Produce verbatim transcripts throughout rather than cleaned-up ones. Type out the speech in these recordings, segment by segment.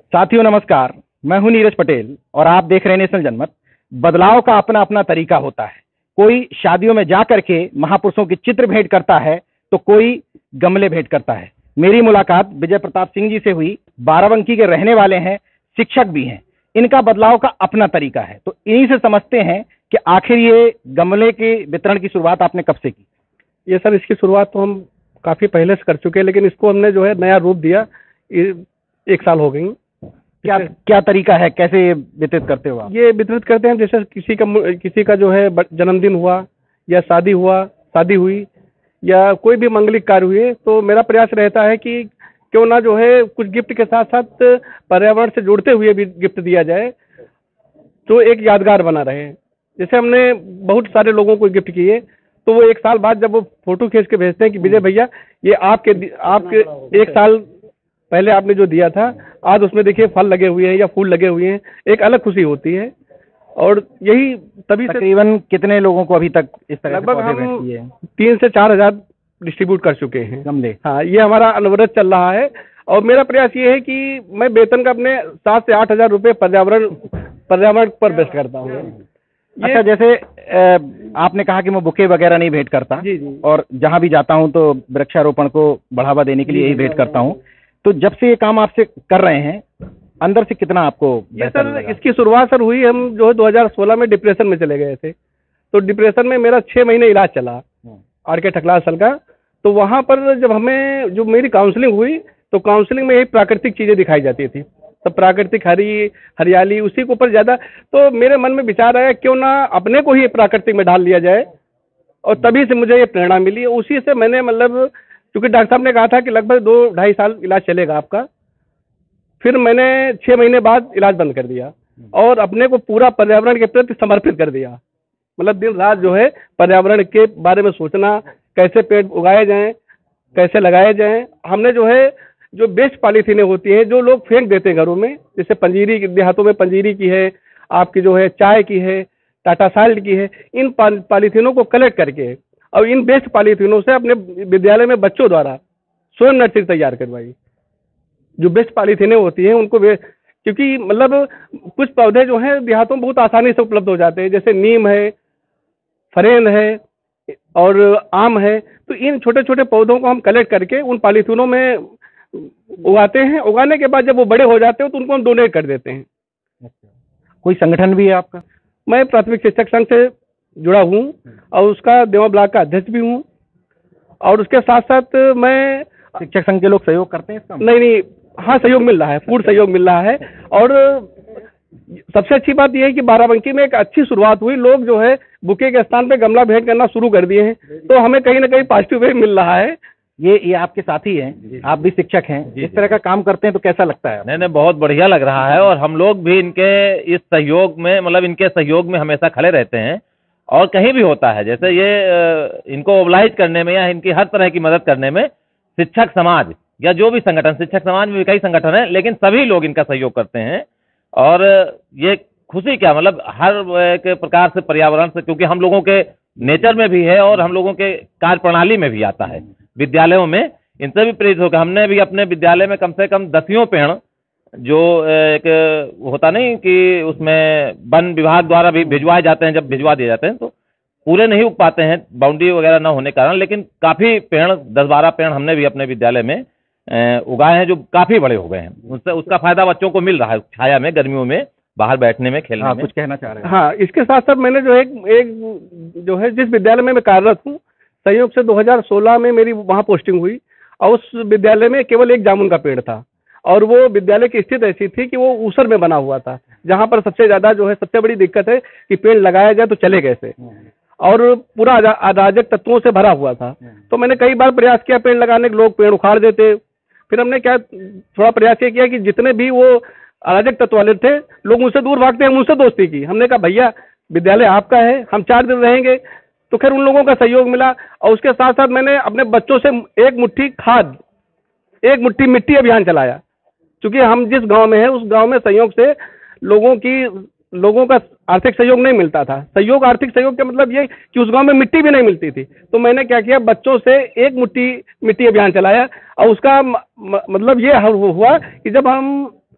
साथियों नमस्कार, मैं हूं नीरज पटेल और आप देख रहे हैं नेशनल जनमत। बदलाव का अपना अपना तरीका होता है। कोई शादियों में जा करके महापुरुषों के चित्र भेंट करता है तो कोई गमले भेंट करता है। मेरी मुलाकात विजय प्रताप सिंह जी से हुई। बाराबंकी के रहने वाले हैं, शिक्षक भी हैं। इनका बदलाव का अपना तरीका है, तो इन्हीं से समझते हैं कि आखिर ये गमले के वितरण की शुरुआत आपने कब से की। ये सर, इसकी शुरुआत तो हम काफ़ी पहले से कर चुके हैं, लेकिन इसको हमने जो है नया रूप दिया। एक साल हो गई। क्या क्या तरीका है, कैसे ये वितरित करते हो आप? ये वितरित करते हैं जैसे किसी का किसी का जो है जन्मदिन हुआ या शादी हुआ शादी हुई या कोई भी मंगलिक कार्य हुए, तो मेरा प्रयास रहता है कि क्यों ना जो है कुछ गिफ्ट के साथ साथ पर्यावरण से जुड़ते हुए भी गिफ्ट दिया जाए, तो एक यादगार बना रहे। जैसे हमने बहुत सारे लोगों को गिफ्ट किए, तो वो एक साल बाद जब वो फोटो खींच के भेजते हैं कि विजय भैया ये आपके आपके एक साल पहले आपने जो दिया था, आज उसमें देखिए फल लगे हुए हैं या फूल लगे हुए हैं, एक अलग खुशी होती है। और यही तभी से तकरीबन कितने लोगों को अभी तक इस तरह लगभग हम तीन से चार हजार डिस्ट्रीब्यूट कर चुके हैं गमले। हाँ, ये हमारा अनवरत चल रहा है। और मेरा प्रयास ये है कि मैं वेतन का अपने सात से आठ हजार रुपये पर्यावरण पर्यावरण पर बेस्ट करता हूँ। अच्छा, जैसे आपने कहा कि मैं बुके वगैरह नहीं भेंट करता। जी जी। और जहाँ भी जाता हूँ तो वृक्षारोपण को बढ़ावा देने के लिए यही भेंट करता हूँ। तो जब से ये काम आपसे कर रहे हैं, अंदर से कितना आपको ये सर, इसकी शुरुआत सर हुई, हम जो है दो हज़ार सोलह में डिप्रेशन में चले गए थे। तो डिप्रेशन में मेरा छः महीने इलाज चला आर के ठकला सल का। तो वहाँ पर जब हमें जो मेरी काउंसलिंग हुई, तो काउंसलिंग में यही प्राकृतिक चीज़ें दिखाई जाती थी, सब प्राकृतिक हरी हरियाली, उसी के ऊपर ज़्यादा। तो मेरे मन में विचार आया क्यों ना अपने को ही प्राकृतिक में ढाल लिया जाए, और तभी से मुझे ये प्रेरणा मिली। उसी से मैंने मतलब, क्योंकि डॉक्टर साहब ने कहा था कि लगभग दो ढाई साल इलाज चलेगा आपका, फिर मैंने छः महीने बाद इलाज बंद कर दिया और अपने को पूरा पर्यावरण के प्रति समर्पित कर दिया। मतलब दिन रात जो है पर्यावरण के बारे में सोचना, कैसे पेड़ उगाए जाएं, कैसे लगाए जाएं। हमने जो है जो बेस्ट पॉलीथीनें होती हैं जो लोग फेंक देते हैं घरों में, जैसे पंजीरी देहातों में पंजीरी की है, आपकी जो है चाय की है, टाटा साल्ट की है, इन पॉलीथीनों को कलेक्ट करके और इन बेस्ट पॉलीथीनों से अपने विद्यालय में बच्चों द्वारा स्वयं नर्सरी तैयार करवाई। जो बेस्ट पॉलीथीनें होती हैं उनको, क्योंकि मतलब कुछ पौधे जो हैं देहातों में बहुत आसानी से उपलब्ध हो जाते हैं, जैसे नीम है, फरेन है और आम है। तो इन छोटे छोटे पौधों को हम कलेक्ट करके उन पॉलीथीनों में उगाते हैं। उगाने के बाद जब वो बड़े हो जाते हैं तो उनको हम डोनेट कर देते हैं। कोई संगठन भी है आपका? मैं प्राथमिक शिक्षक संघ से जुड़ा हूँ और उसका देवा ब्लॉक का अध्यक्ष भी हूँ। और उसके साथ साथ मैं, शिक्षक संघ के लोग सहयोग करते हैं इसका? नहीं नहीं, हाँ सहयोग मिल रहा है, पूर्ण सहयोग मिल रहा है। और सबसे अच्छी बात यह है कि बाराबंकी में एक अच्छी शुरुआत हुई। लोग जो है बुके के स्थान पे गमला भेंट करना शुरू कर दिए हैं, तो हमें कहीं ना कहीं पॉजिटिव वे मिल रहा है। ये ये आपके साथी हैं, आप भी शिक्षक हैं, इस तरह का काम करते हैं तो कैसा लगता है? नहीं नहीं, बहुत बढ़िया लग रहा है। और हम लोग भी इनके इस सहयोग में, मतलब इनके सहयोग में हमेशा खड़े रहते हैं। और कहीं भी होता है, जैसे ये इनको ओबलाइज करने में या इनकी हर तरह की मदद करने में शिक्षक समाज या जो भी संगठन, शिक्षक समाज में भी कई संगठन हैं, लेकिन सभी लोग इनका सहयोग करते हैं। और ये खुशी क्या, मतलब हर एक प्रकार से पर्यावरण से, क्योंकि हम लोगों के नेचर में भी है और हम लोगों के कार्य प्रणाली में भी आता है। विद्यालयों में इनसे भी प्रेरित होकर हमने भी अपने विद्यालय में कम से कम दसियों पेड़, जो एक होता नहीं कि उसमें वन विभाग द्वारा भी भिजवाए जाते हैं, जब भिजवा दिए जाते हैं तो पूरे नहीं उग पाते हैं बाउंड्री वगैरह न होने के कारण, लेकिन काफ़ी पेड़, दस बारह पेड़ हमने भी अपने विद्यालय में उगाए हैं जो काफ़ी बड़े हो गए हैं। उससे उसका फायदा बच्चों को मिल रहा है, छाया में, गर्मियों में बाहर बैठने में, खेलने हाँ, में। कुछ कहना चाह रहे हैं? हाँ, इसके साथ साथ मैंने जो एक एक जो है जिस विद्यालय में मैं कार्यरत हूँ, संयोग से दो हज़ार सोलह में मेरी वहाँ पोस्टिंग हुई और उस विद्यालय में केवल एक जामुन का पेड़ था। और वो विद्यालय की स्थिति ऐसी थी कि वो ऊसर में बना हुआ था, जहाँ पर सबसे ज़्यादा जो है सबसे बड़ी दिक्कत है कि पेड़ लगाया जाए तो चले कैसे, और पूरा अराजक तत्वों से भरा हुआ था। तो मैंने कई बार प्रयास किया पेड़ लगाने के, लोग पेड़ उखाड़ देते। फिर हमने क्या थोड़ा प्रयास किया कि जितने भी वो अराजक तत्व वाले थे, लोग उनसे दूर भागते हैं, उनसे दोस्ती की। हमने कहा भैया विद्यालय आपका है, हम चार दिन रहेंगे। तो खैर उन लोगों का सहयोग मिला। और उसके साथ साथ मैंने अपने बच्चों से एक मुट्ठी खाद, एक मुट्ठी मिट्टी अभियान चलाया। क्योंकि हम जिस गांव में हैं उस गांव में संयोग से लोगों की लोगों का आर्थिक सहयोग नहीं मिलता था। सहयोग, आर्थिक सहयोग का मतलब ये कि उस गांव में मिट्टी भी नहीं मिलती थी। तो मैंने क्या किया, बच्चों से एक मुट्ठी मिट्टी अभियान चलाया। और उसका म, म, मतलब ये हुआ कि जब हम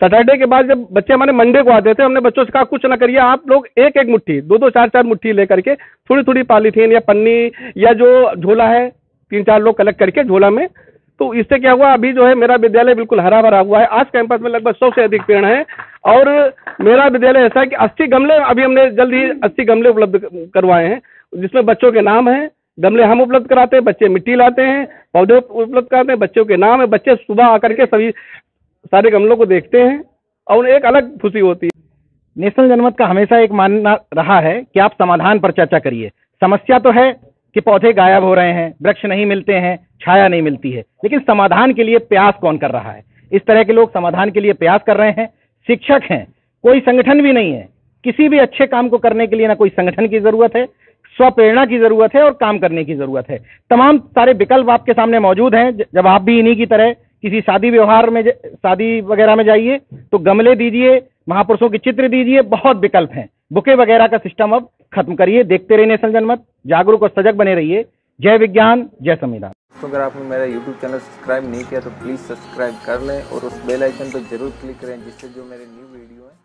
सैटरडे के बाद जब बच्चे हमारे मंडे को आते थे, हमने बच्चों से कहा कुछ ना करिए आप लोग, एक एक मुट्ठी, दो दो चार चार मुट्ठी लेकर के थोड़ी थोड़ी पॉलीथीन या पन्नी या जो झोला है, तीन चार लोग कलेक्ट करके झोला में, तो इससे क्या हुआ, अभी जो है मेरा विद्यालय बिल्कुल हरा भरा हुआ है। आज कैंपस में लगभग सौ से अधिक पेड़ हैं और मेरा विद्यालय ऐसा है कि अस्सी गमले, अभी हमने जल्द ही अस्सी गमले उपलब्ध करवाए हैं, जिसमें बच्चों के नाम हैं। गमले हम उपलब्ध कराते हैं, बच्चे मिट्टी लाते हैं, पौधे उपलब्ध कराते हैं, बच्चों के नाम है। बच्चे सुबह आकर के सभी सारे गमलों को देखते हैं और उन्हें एक अलग खुशी होती है। नेशनल जनमत का हमेशा एक मानना रहा है कि आप समाधान पर चर्चा करिए। समस्या तो है कि पौधे गायब हो रहे हैं, वृक्ष नहीं मिलते हैं, छाया नहीं मिलती है, लेकिन समाधान के लिए प्रयास कौन कर रहा है? इस तरह के लोग समाधान के लिए प्रयास कर रहे हैं। शिक्षक हैं, कोई संगठन भी नहीं है। किसी भी अच्छे काम को करने के लिए ना कोई संगठन की जरूरत है, स्वप्रेरणा की जरूरत है और काम करने की जरूरत है। तमाम सारे विकल्प आपके सामने मौजूद हैं। जब आप भी इन्हीं की तरह किसी शादी व्यवहार में, शादी वगैरह में जाइए तो गमले दीजिए, महापुरुषों के चित्र दीजिए, बहुत विकल्प हैं। बुके वगैरह का सिस्टम अब खत्म करिए। देखते रहिए नेशनल जनमत, जागरूक और सजग बने रहिए। जय विज्ञान, जय संविधान। तो अगर आपने मेरा यूट्यूब चैनल सब्सक्राइब नहीं किया तो प्लीज़ सब्सक्राइब कर लें और उस बेल आइकन पर जरूर क्लिक करें, जिससे जो मेरे न्यू वीडियो है